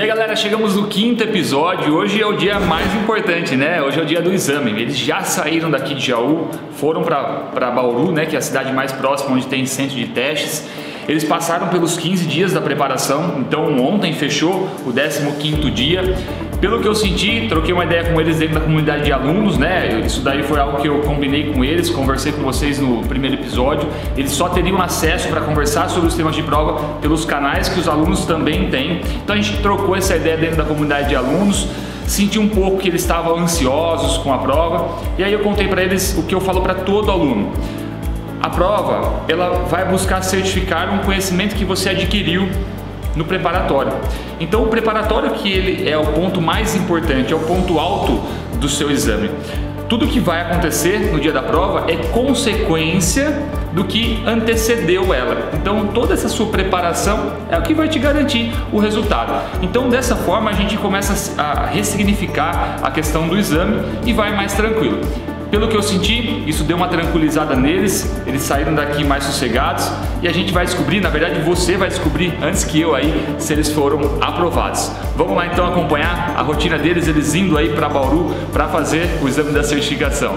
E aí galera, chegamos no 5º episódio. Hoje é o dia mais importante, né? Hoje é o dia do exame. Eles já saíram daqui de Jaú, foram para Bauru, né? Que é a cidade mais próxima onde tem centro de testes. Eles passaram pelos 15 dias da preparação, então ontem fechou o 15º dia. Pelo que eu senti, troquei uma ideia com eles dentro da comunidade de alunos, né? Isso daí foi algo que eu combinei com eles, conversei com vocês no primeiro episódio. Eles só teriam acesso para conversar sobre os temas de prova pelos canais que os alunos também têm. Então a gente trocou essa ideia dentro da comunidade de alunos. Senti um pouco que eles estavam ansiosos com a prova e aí eu contei para eles o que eu falo para todo aluno. A prova, ela vai buscar certificar um conhecimento que você adquiriu no preparatório. Então o preparatório que ele é o ponto mais importante, é o ponto alto do seu exame. Tudo que vai acontecer no dia da prova é consequência do que antecedeu ela. Então toda essa sua preparação é o que vai te garantir o resultado. Então dessa forma a gente começa a ressignificar a questão do exame e vai mais tranquilo. Pelo que eu senti, isso deu uma tranquilizada neles, eles saíram daqui mais sossegados e a gente vai descobrir, na verdade você vai descobrir antes que eu aí, se eles foram aprovados. Vamos lá então acompanhar a rotina deles, eles indo aí para Bauru para fazer o exame da certificação.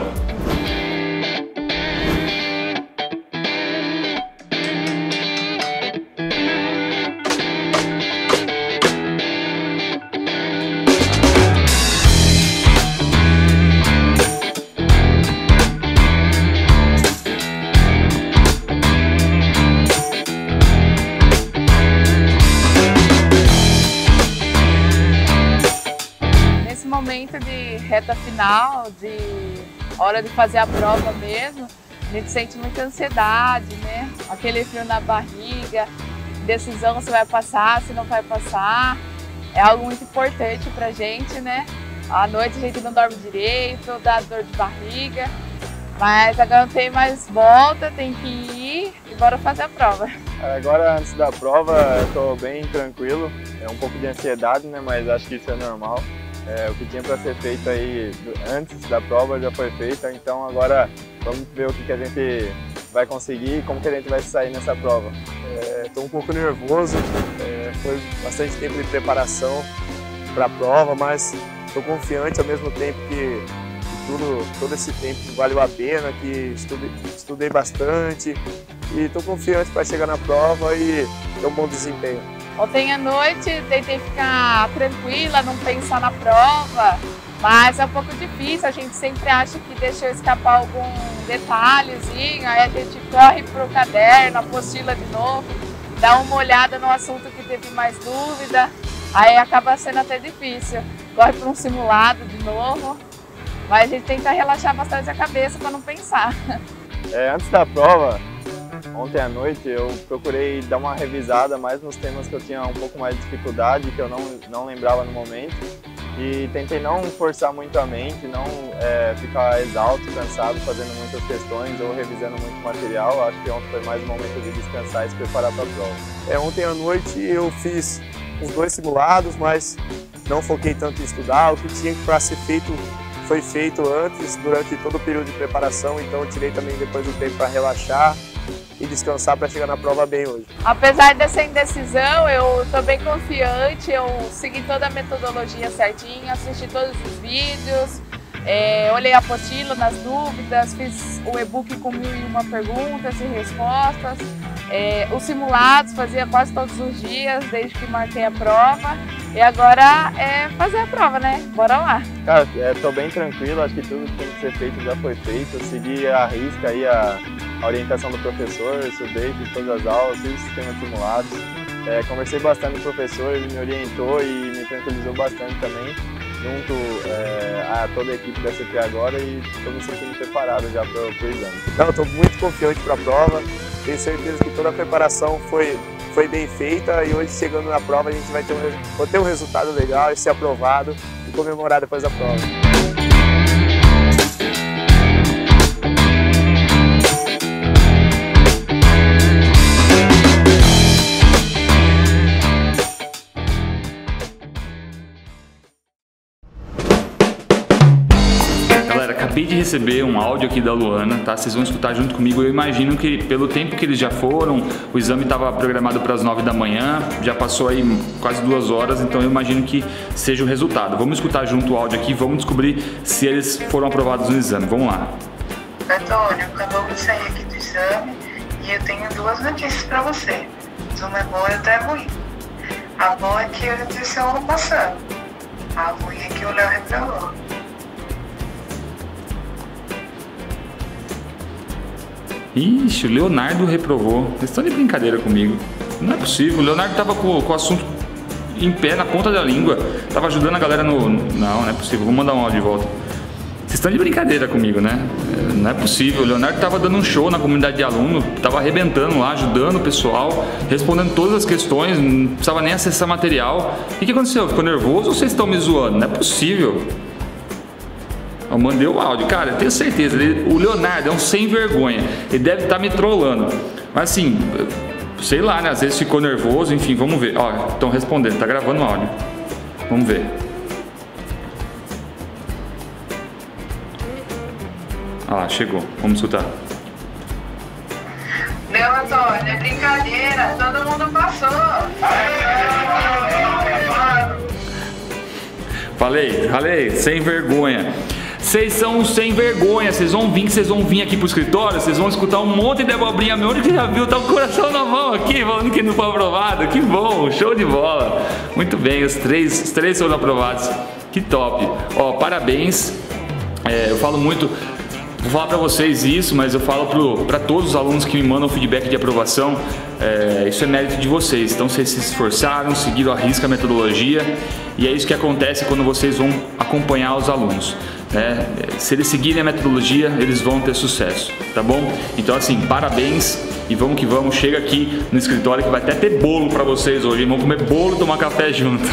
Momento de reta final, de hora de fazer a prova mesmo, a gente sente muita ansiedade, né? Aquele frio na barriga, decisão se vai passar, se não vai passar, é algo muito importante pra gente, né? À noite a gente não dorme direito, dá dor de barriga, mas agora não tem mais volta, tem que ir e bora fazer a prova. Agora, antes da prova, eu tô bem tranquilo, é um pouco de ansiedade, né? Mas acho que isso é normal. O que tinha para ser feito aí antes da prova já foi feito, então agora vamos ver o que a gente vai conseguir e como que a gente vai sair nessa prova. Estou um pouco nervoso, foi bastante tempo de preparação para a prova, mas estou confiante ao mesmo tempo que todo esse tempo valeu a pena, que estudei bastante e estou confiante para chegar na prova e ter um bom desempenho. Ontem à noite tentei ficar tranquila, não pensar na prova, mas é um pouco difícil, a gente sempre acha que deixou escapar algum detalhezinho, aí a gente corre para o caderno, apostila de novo, dá uma olhada no assunto que teve mais dúvida, aí acaba sendo até difícil, corre para um simulado de novo, mas a gente tenta relaxar bastante a cabeça para não pensar. Antes da prova, ontem à noite eu procurei dar uma revisada mais nos temas que eu tinha um pouco mais de dificuldade, que eu não lembrava no momento, e tentei não forçar muito a mente, não ficar exausto, cansado, fazendo muitas questões ou revisando muito material. Acho que ontem foi mais um momento de descansar e se preparar para a prova. Ontem à noite eu fiz os 2 simulados, mas não foquei tanto em estudar. O que tinha para ser feito foi feito antes, durante todo o período de preparação, então eu tirei também depois do tempo para relaxar e descansar para chegar na prova bem hoje. Apesar dessa indecisão, eu estou bem confiante, eu segui toda a metodologia certinha, assisti todos os vídeos, olhei a apostila nas dúvidas, fiz o e-book com 1001 perguntas e respostas, os simulados fazia quase todos os dias, desde que marquei a prova, e agora é fazer a prova, né? Bora lá! Cara, estou bem tranquilo, acho que tudo que tem que ser feito já foi feito, eu segui à risca aí a orientação do professor, estudei, fiz todas as aulas, fiz o sistema de simulados, conversei bastante com o professor, ele me orientou e me tranquilizou bastante também, junto a toda a equipe da CP agora, e estou me sentindo preparado já para o exame. Então, estou muito confiante para a prova, tenho certeza que toda a preparação foi bem feita e hoje chegando na prova a gente vai ter um resultado legal e ser aprovado e comemorar depois da prova. acabei de receber um áudio aqui da Luana, tá? Vocês vão escutar junto comigo. Eu imagino que pelo tempo que eles já foram, o exame estava programado para as 9 da manhã, já passou aí quase 2 horas, então eu imagino que seja o resultado. Vamos escutar junto o áudio aqui, vamos descobrir se eles foram aprovados no exame. Vamos lá. Antônio, acabou de sair aqui do exame e eu tenho 2 notícias para você. Uma é boa e outra é ruim. A boa é que eu já disse ano passado. A ruim é que o Léo reprovou. Ixi, o Leonardo reprovou. Vocês estão de brincadeira comigo. Não é possível. O Leonardo estava com o assunto em pé, na ponta da língua. Tava ajudando a galera no... Não é possível. Vou mandar um áudio de volta. Vocês estão de brincadeira comigo, né? Não é possível. O Leonardo estava dando um show na comunidade de aluno, estava arrebentando lá, ajudando o pessoal, respondendo todas as questões, não precisava nem acessar material. O que aconteceu? Ficou nervoso ou vocês estão me zoando? Não é possível. Eu mandei o áudio. Cara, eu tenho certeza, o Leonardo é um sem vergonha. Ele deve estar me trollando. Mas assim, sei lá, né? Às vezes ficou nervoso, enfim, vamos ver. Ó, estão respondendo, tá gravando o áudio. Vamos ver. Ah lá, chegou. Vamos escutar. Meu Antônio, é brincadeira. Todo mundo passou. Falei, sem vergonha. Vocês são sem vergonha, vocês vão vir aqui pro escritório, vocês vão escutar um monte de abobrinha meu, onde que já viu, tá com o coração na mão aqui, falando que não foi aprovado, que bom, show de bola. Muito bem, os três foram aprovados, que top. Ó, parabéns, eu falo muito, vou falar pra vocês isso, mas eu falo pra todos os alunos que me mandam feedback de aprovação, isso é mérito de vocês, então vocês se esforçaram, seguiram à risca a metodologia, e é isso que acontece quando vocês vão acompanhar os alunos. Se eles seguirem a metodologia, eles vão ter sucesso, tá bom? Então assim, parabéns e vamos que vamos, chega aqui no escritório que vai até ter bolo pra vocês hoje, vamos comer bolo e tomar café junto.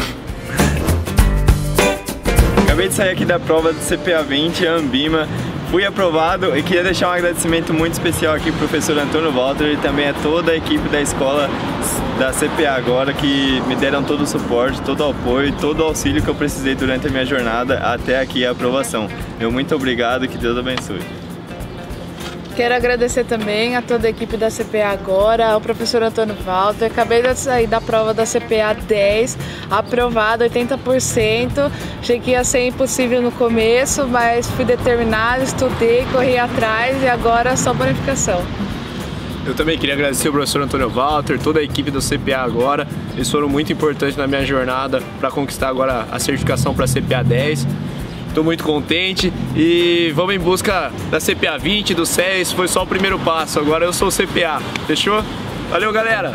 Acabei de sair aqui da prova do CPA 20, Ambima, fui aprovado e queria deixar um agradecimento muito especial aqui pro professor Antônio Walter e também a toda a equipe da escola da CPA agora que me deram todo o suporte, todo o apoio, todo o auxílio que eu precisei durante a minha jornada até aqui a aprovação. Meu muito obrigado e que Deus abençoe. Quero agradecer também a toda a equipe da CPA agora, ao professor Antônio Walter. Acabei de sair da prova da CPA 10, aprovado 80%. Achei que ia ser impossível no começo, mas fui determinado, estudei, corri atrás e agora só bonificação. Eu também queria agradecer ao professor Antônio Walter, toda a equipe do CPA agora. Eles foram muito importantes na minha jornada para conquistar agora a certificação para a CPA 10. Estou muito contente e vamos em busca da CPA 20, do CES, foi só o primeiro passo, agora eu sou o CPA, fechou? Valeu, galera!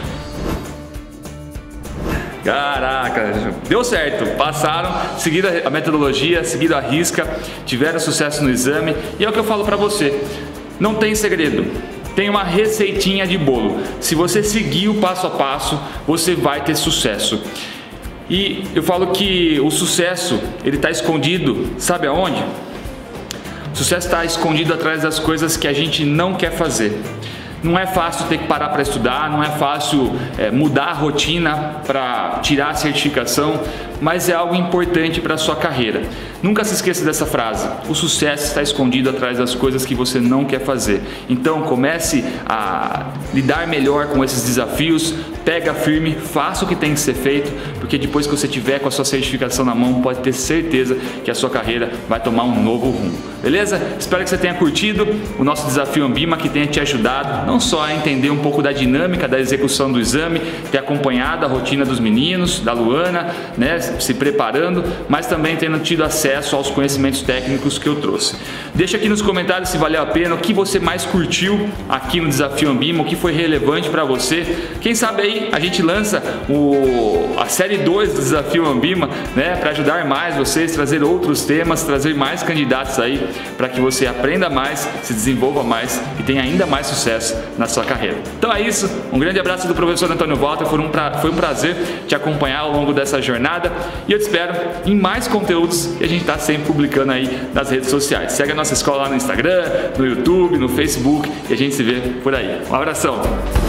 Caraca, deu certo, passaram, seguiram a metodologia, seguiram a risca, tiveram sucesso no exame e é o que eu falo pra você, não tem segredo. Tem uma receitinha de bolo. Se você seguir o passo a passo, você vai ter sucesso. E eu falo que o sucesso, ele está escondido, sabe aonde? O sucesso está escondido atrás das coisas que a gente não quer fazer. Não é fácil ter que parar para estudar, não é fácil mudar a rotina para tirar a certificação, mas é algo importante para a sua carreira. Nunca se esqueça dessa frase, o sucesso está escondido atrás das coisas que você não quer fazer. Então comece a lidar melhor com esses desafios, pega firme, faça o que tem que ser feito, porque depois que você tiver com a sua certificação na mão, pode ter certeza que a sua carreira vai tomar um novo rumo. Beleza? Espero que você tenha curtido o nosso desafio Ambima, que tenha te ajudado não só a entender um pouco da dinâmica da execução do exame, ter acompanhado a rotina dos meninos, da Luana, né, se preparando, mas também tendo tido acesso aos conhecimentos técnicos que eu trouxe. Deixa aqui nos comentários se valeu a pena, o que você mais curtiu aqui no desafio Ambima, o que foi relevante para você. Quem sabe aí a gente lança a série 2 do desafio Ambima, né, para ajudar mais vocês, trazer outros temas, trazer mais candidatos aí, para que você aprenda mais, se desenvolva mais e tenha ainda mais sucesso na sua carreira. Então é isso, um grande abraço do professor Antônio Walter, foi um prazer te acompanhar ao longo dessa jornada e eu te espero em mais conteúdos que a gente está sempre publicando aí nas redes sociais. Segue a nossa escola lá no Instagram, no YouTube, no Facebook e a gente se vê por aí. Um abração!